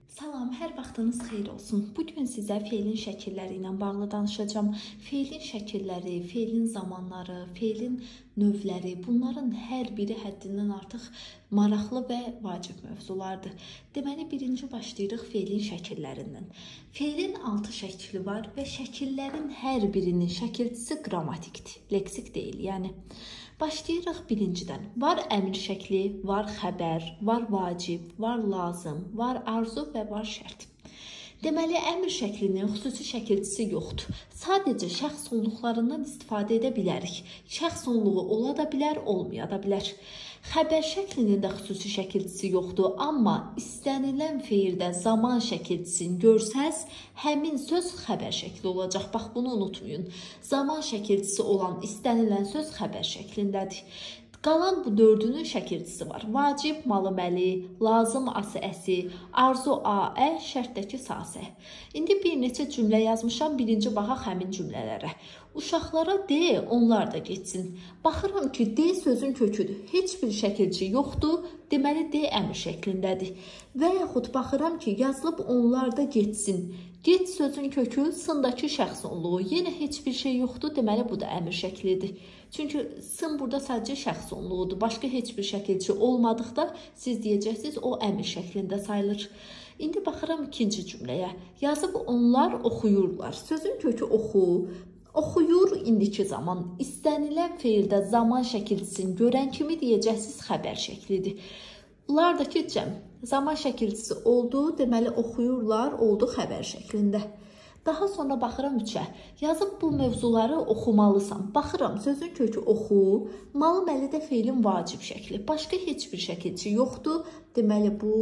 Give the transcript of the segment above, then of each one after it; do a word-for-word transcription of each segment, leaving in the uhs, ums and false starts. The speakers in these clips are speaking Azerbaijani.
Salam, hər vaxtınız xeyir olsun. Bugün sizə feilin şəkilləri ilə bağlı danışacağım. Feilin şəkilləri, feilin zamanları, feilin növləri, bunların hər biri həddindən artıq maraqlı və vacib mövzulardır. Deməli, birinci başlayırıq feilin şəkillərindən. Feilin altı şəkli var və şəkillərin hər birinin şəkilçisi qrammatikdir, leksik deyil. Yəni, başlayırıq birincidən. Var əmr şəkli, var xəbər, var vacib, var lazım, var arzu və var şərt. Deməli, əmr şəklinin xüsusi şəkilçisi yoxdur. Sadəcə şəxs onluqlarından istifadə edə bilərik. Şəxs onluğu ola da bilər, olmaya da bilər. Xəbər şəklinin də xüsusi şəkilçisi yoxdur, amma istənilən feildə zaman şəkilçisini görsəz, həmin söz xəbər şəkli olacaq. Bax, bunu unutmayın. Zaman şəkilçisi olan istənilən söz xəbər şəklindədir. Qalan bu dördünün şəkilçisi var. Vacib, malıməli, lazım, ası, əsi, arzu, a, ə, şərtdəki sasə. İndi bir neçə cümlə yazmışam, birinci baxaq həmin cümlələrə. Uşaqlara de, onlar da geçsin. Baxıram ki, de sözün köküdür. Heç bir şəkilçi yoxdur, deməli de əmr şəklindədir. Və yaxud baxıram ki, yazılıb onlar da geçsin. Get sözün kökü, sındakı şəxs onluğu. Yenə heç bir şey yoxdur, deməli bu da əmr şəklidir. Çünki sın burada sadəcə şəxs onluğudur. Başqa heç bir şəkilçi olmadıqda siz deyəcəksiniz, o əmr şəklində sayılır. İndi baxıram ikinci cümləyə. Yazıb onlar oxuyurlar. Sözün kökü oxu. Oxuyur indiki zaman. İstənilən feildə zaman şəkilçisini görən kimi deyəcəksiniz xəbər şəklidir. Bunlardakı cəm zaman şəkilçisi oldu, deməli oxuyurlar, oldu xəbər şəklində. Daha sonra baxıram üçə. Yazıb bu mövzuları oxumalısan. Baxıram, sözün kökü oxu, malıməli də feilin vacib şəkli. Başqa heç bir şəkilçi yoxdur, deməli bu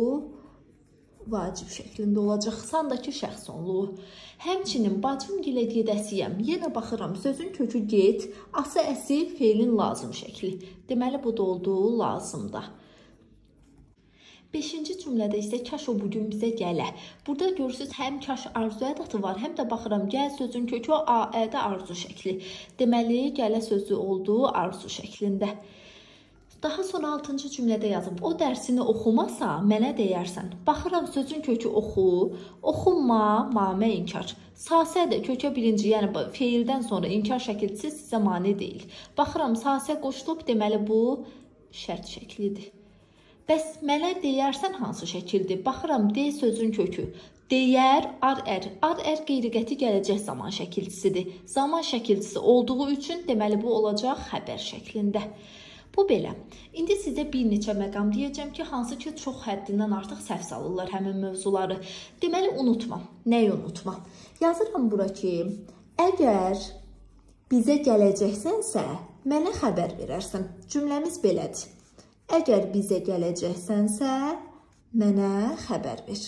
vacib şəklində olacaq. Sandakı şəxs onluğu. Həmçinin bacım gilə gedəsiyəm. Yenə baxıram, sözün kökü get, ası əsi feilin lazım şəkli. Deməli bu da oldu lazımda. Beşinci cümlədə isə kaş o bugün bizə gələ. Burada görürsünüz, həm kaş arzu ədatı var, həm də baxıram, gəl sözün kökü a, ə-də arzu şəkli. Deməli, gələ sözü oldu arzu şəklində. Daha sonra altıncı cümlədə yazıb, o dərsini oxumasa, mənə deyərsən. Baxıram, sözün kökü oxu, oxunma, mamə inkar. Sasə də kökə birinci, yəni feildən sonra inkar şəkilçisi sizə mane deyil. Baxıram, sasə qoşulub, deməli bu şərt şəklidir. Bəs mənə deyərsən hansı şəkildir? Baxıram, de sözün kökü. Deyər, ar-ər. Ar-ər qeyri-qəti gələcək zaman şəkilçisidir. Zaman şəkilçisi olduğu üçün, deməli bu olacaq xəbər şəklində. Bu belə. İndi sizə bir neçə məqam deyəcəm ki, hansı ki, çox həddindən artıq səhv salırlar həmin mövzuları. Deməli, unutma. Nəyi unutma? Yazıram bura ki, əgər bizə gələcəksənsə, mənə xəbər verərsən. Cümləmiz belədir. Əgər bizə gələcəksənsə, mənə xəbər ver.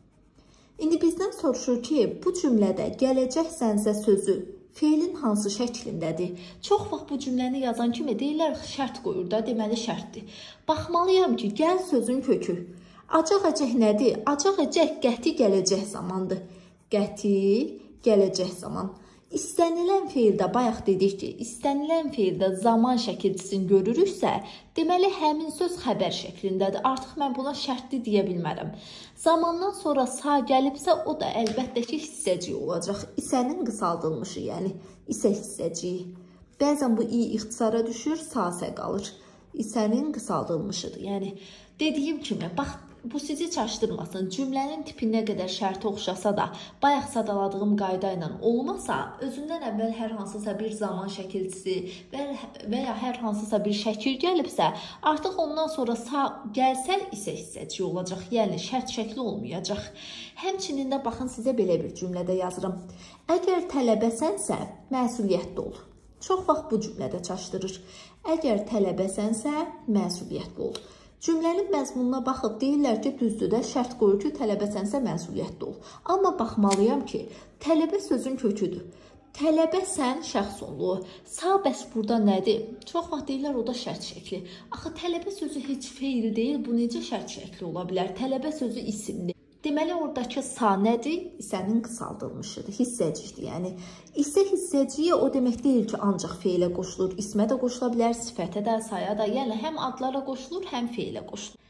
İndi bizdən soruşur ki, bu cümlədə gələcəksənsə sözü feilin hansı şəklindədir? Çox vaxt bu cümləni yazan kimi deyirlər, şərt qoyur da, deməli şərtdir. Baxmalıyam ki, gəl sözün kökü. Acaq-əcək nədir? Acaq-əcək qəti gələcək zamandır. Qəti gələcək zaman. İstənilən feildə, bayaq dedik ki, istənilən feildə zaman şəkilçisini görürüksə, deməli həmin söz xəbər şəklindədir. Artıq mən buna şərtli deyə bilmərəm. Zamandan sonra sağ gəlibsə, o da əlbəttə ki, hissəcik olacaq. İsənin qısaldılmışı, yəni isə hissəciyi. Bəzən bu i ixtisara düşür, sasə qalır. İsənin qısaldılmışıdır. Yəni, dediyim kimi, bax, bu sizi çaşdırmasın. Cümlənin tipi nə qədər şərti oxşasa da, bayaq sadaladığım qayda ilə olmasa, özündən əvvəl hər hansısa bir zaman şəkilçisi və ya hər hansısa bir şəkil gəlibsə, artıq ondan sonra sağ gəlsə isə hissəcik olacaq. Yəni, şərt şəkli olmayacaq. Həmçinin də baxın, sizə belə bir cümlədə yazıram. Əgər tələbəsənsə, məsuliyyətli ol. Çox vaxt bu cümlədə çaşdırır. Əgər tələbəsənsə, məsuliyyətli ol. Cümlənin məzmununa baxıb deyirlər ki, düzdür də, şərt qoyur ki, tələbəsənsə məsuliyyətli ol. Amma baxmalıyam ki, tələbə sözün köküdür. Tələbəsən şəxs onluğu. Sağ bəs burada nədir? Çox vaxt deyirlər, o da şərt şəkli. Axı, tələbə sözü heç feil deyil, bu necə şərt şəkli ola bilər? Tələbə sözü isimdir. Deməli, oradakı sa nədir? İsənin qısaldılmışıdır, hissəcikdir. Yəni, isə hissəciyə o demək deyil ki, ancaq feilə qoşulur. İsmə də qoşula bilər, sifətə də, saya da. Yəni, həm adlara qoşulur, həm feilə qoşulur.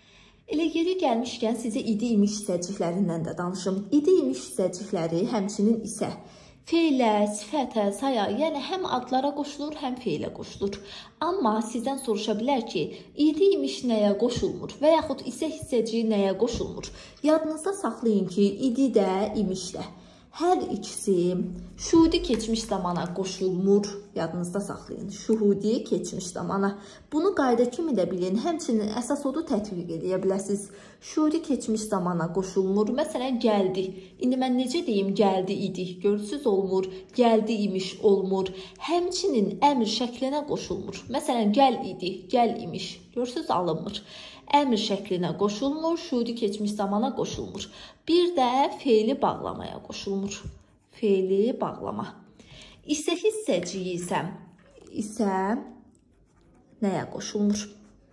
Elə yeri gəlmişkən sizə idi imiş hissəciklərindən də danışım. İdi imiş hissəcikləri həmçinin isə fe'lə, sifətə, saya, yəni həm adlara qoşulur, həm fe'lə qoşulur. Amma sizdən soruşa bilər ki, idi imiş nəyə qoşulmur və yaxud isə hissəciyi nəyə qoşulmur? Yadınızda saxlayın ki, idi də, imiş də. Hər ikisi şuhudi keçmiş zamana qoşulmur. Yadınızda saxlayın. Şuhudi keçmiş zamana. Bunu qayda kimi də bilin. Həmçinin əsas odu tətbiq edə bilərsiniz. Şuhudi keçmiş zamana qoşulmur. Məsələn, gəldi. İndi mən necə deyim, gəldi idi. Görürsüz, olmur. Gəldi imiş, olmur. Həmçinin əmr şəklinə qoşulmur. Məsələn, gəl idi, gəl imiş. Görürsüz, alınmır. Əmr şəklinə qoşulmur, şuhudi keçmiş zamana qoşulmur. Bir də fe'li bağlamaya qoşulmur. Fe'li bağlama. İsə hissəciyi isə, isə nəyə qoşulmur?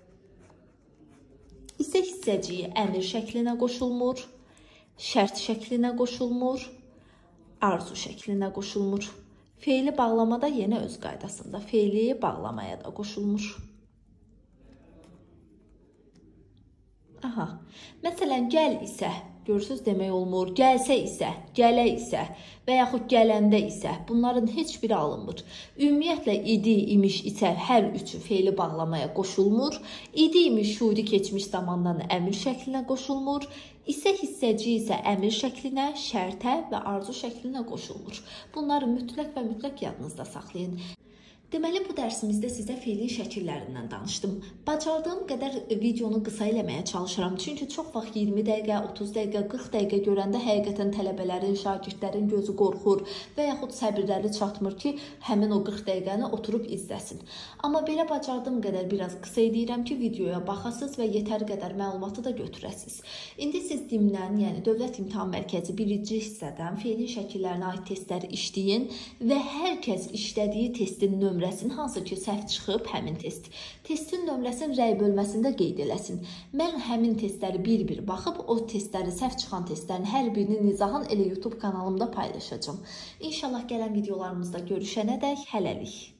İsə hissəciyi əmr şəklinə qoşulmur, şərt şəklinə qoşulmur, arzu şəklinə qoşulmur. Fe'li bağlamada yenə öz qaydasında. Fe'li bağlamaya da qoşulmur. Aha. Məsələn, gəl isə, görürsüz demək olmur. Gəlsə isə, gələ isə və yaxud gələndə isə bunların heç biri alınmır. Ümumiyyətlə, idi, imiş isə hər üçü fe'li bağlamaya qoşulmur. İdi, imiş, şuhudi keçmiş zamandan əmr şəklinə qoşulmur. İsə hissəci isə əmr şəklinə, şərtə və arzu şəklinə qoşulmur. Bunları mütləq və mütləq yadınızda saxlayın. Deməli, bu dərsimizdə sizə fe'lin şəkillərindən danışdım. Bacardığım qədər videonu qısa eləməyə çalışıram. Çünki çox vaxt iyirmi dəqiqə, otuz dəqiqə, qırx dəqiqə görəndə həqiqətən tələbələrin, şagirdlərin gözü qorxur və yaxud səbirləri çatmır ki, həmin o qırx dəqiqəni oturub izləsin. Amma belə bacardığım qədər biraz qısa edirəm ki, videoya baxasınız və yetər qədər məlumatı da götürəsiniz. İndi siz dimdən, yəni Dövlət İmtahan Mərkəzi birinci hissədən fe'lin şəkillərinə aid testləri işləyin və hər kəs işlədiyi testin nömrəsini nömrəsinin hansı ki səhv çıxıb həmin test. Testin nömrəsini rəy bölməsində qeyd eləsin. Mən həmin testləri bir-bir baxıb o testləri, səhv çıxan testlərin hər birini nizahən elə YouTube kanalımda paylaşacağım. İnşallah gələn videolarımızda görüşənədək hələlik.